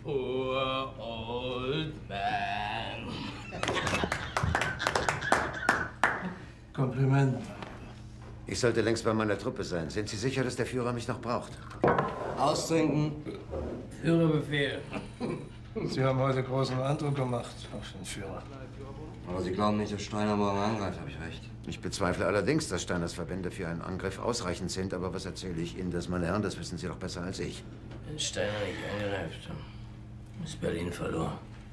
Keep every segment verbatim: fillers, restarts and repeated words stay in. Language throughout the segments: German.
poor old man. Kompliment. Ich sollte längst bei meiner Truppe sein. Sind Sie sicher, dass der Führer mich noch braucht? Austrinken. Führerbefehl. Sie haben heute großen Eindruck gemacht auf den Führer. Aber Sie glauben nicht, dass Steiner morgen angreift, habe ich recht? Ich bezweifle allerdings, dass Steiners Verbände für einen Angriff ausreichend sind. Aber was erzähle ich Ihnen das, meine Herren? Das wissen Sie doch besser als ich. Wenn Steiner nicht angreift, ist Berlin verloren.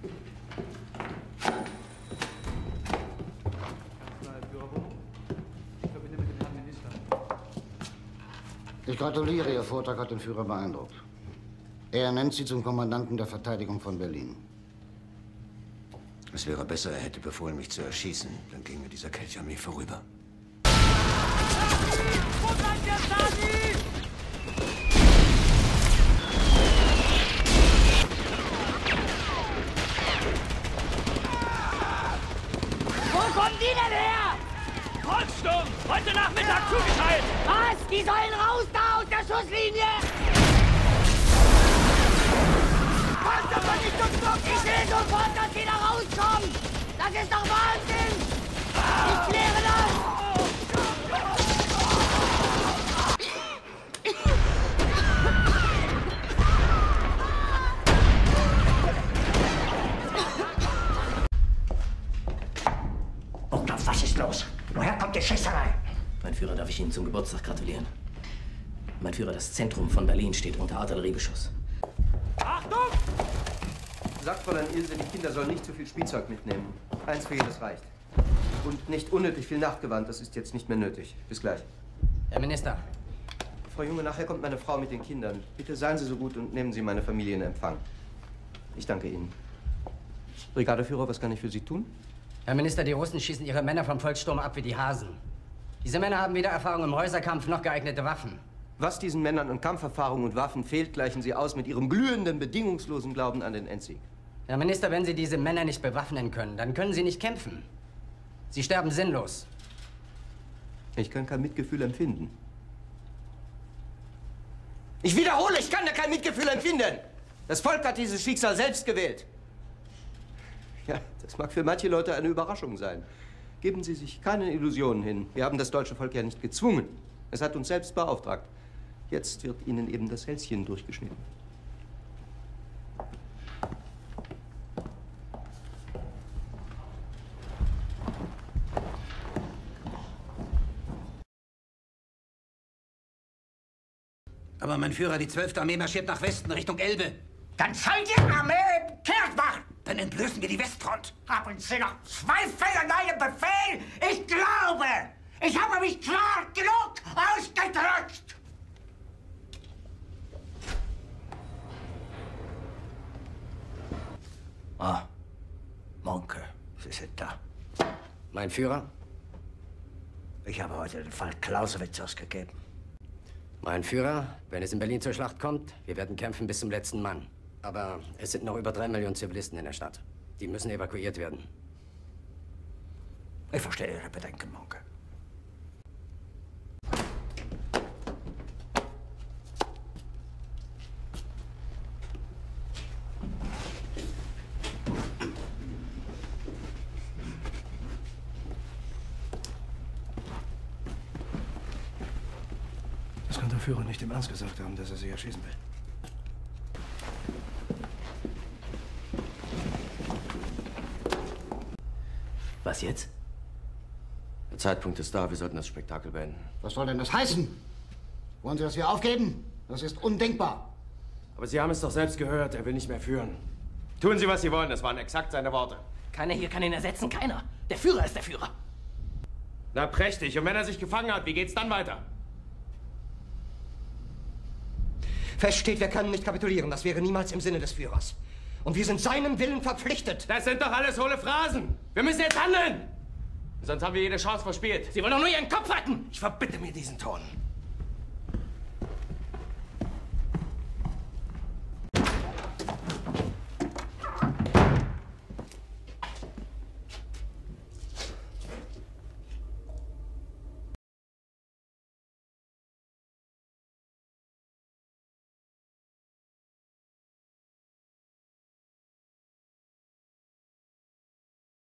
Ich gratuliere, Ihr Vortrag hat den Führer beeindruckt. Er nennt Sie zum Kommandanten der Verteidigung von Berlin. Es wäre besser, er hätte befohlen, mich zu erschießen. Dann ginge dieser Kelch an mir vorüber. Wo bleibt der Stasi? Wo kommen die denn her? Volkssturm! Heute Nachmittag zugeteilt! Was? Die sollen raus da aus der Schusslinie! Ich will sofort, dass sie da rauskommen! Das ist doch Wahnsinn! Ich kläre das! Burgdorf, was ist los? Woher kommt die Schießerei? Mein Führer, darf ich Ihnen zum Geburtstag gratulieren? Mein Führer, das Zentrum von Berlin steht unter Artilleriebeschuss. Achtung! Sagt Fräulein Ilse, die Kinder sollen nicht zu viel Spielzeug mitnehmen. Eins für jedes reicht. Und nicht unnötig viel Nachtgewand, das ist jetzt nicht mehr nötig. Bis gleich. Herr Minister. Frau Junge, nachher kommt meine Frau mit den Kindern. Bitte seien Sie so gut und nehmen Sie meine Familie in Empfang. Ich danke Ihnen. Brigadeführer, was kann ich für Sie tun? Herr Minister, die Russen schießen ihre Männer vom Volkssturm ab wie die Hasen. Diese Männer haben weder Erfahrung im Häuserkampf noch geeignete Waffen. Was diesen Männern an Kampferfahrung und Waffen fehlt, gleichen Sie aus mit Ihrem glühenden, bedingungslosen Glauben an den Endsieg. Herr Minister, wenn Sie diese Männer nicht bewaffnen können, dann können Sie nicht kämpfen. Sie sterben sinnlos. Ich kann kein Mitgefühl empfinden. Ich wiederhole, ich kann da kein Mitgefühl empfinden. Das Volk hat dieses Schicksal selbst gewählt. Ja, das mag für manche Leute eine Überraschung sein. Geben Sie sich keinen Illusionen hin. Wir haben das deutsche Volk ja nicht gezwungen. Es hat uns selbst beauftragt. Jetzt wird Ihnen eben das Hälschen durchgeschnitten. Aber mein Führer, die zwölfte Armee marschiert nach Westen, Richtung Elbe. Dann soll die Armee kehrt machen! Dann entblößen wir die Westfront. Haben Sie noch Zweifel an meinem Befehl? Ich glaube, ich habe mich klar genug ausgedrückt! Ah, Monke, Sie sind da. Mein Führer? Ich habe heute den Fall Clausewitz ausgegeben. Mein Führer, wenn es in Berlin zur Schlacht kommt, wir werden kämpfen bis zum letzten Mann. Aber es sind noch über drei Millionen Zivilisten in der Stadt. Die müssen evakuiert werden. Ich verstehe Ihre Bedenken, Monke. Das kann der Führer nicht im Ernst gesagt haben, dass er sie erschießen will. Was jetzt? Der Zeitpunkt ist da, wir sollten das Spektakel beenden. Was soll denn das heißen? Wollen Sie das hier aufgeben? Das ist undenkbar. Aber Sie haben es doch selbst gehört, er will nicht mehr führen. Tun Sie, was Sie wollen, das waren exakt seine Worte. Keiner hier kann ihn ersetzen, keiner. Der Führer ist der Führer. Na prächtig, und wenn er sich gefangen hat, wie geht's dann weiter? Fest steht, wir können nicht kapitulieren. Das wäre niemals im Sinne des Führers. Und wir sind seinem Willen verpflichtet. Das sind doch alles hohle Phrasen. Wir müssen jetzt handeln. Sonst haben wir jede Chance verspielt. Sie wollen doch nur Ihren Kopf retten. Ich verbitte mir diesen Ton.